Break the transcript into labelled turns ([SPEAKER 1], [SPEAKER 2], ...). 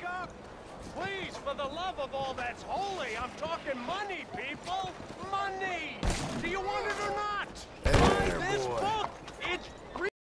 [SPEAKER 1] up? Please, for the love of all that's holy, I'm talking money, people!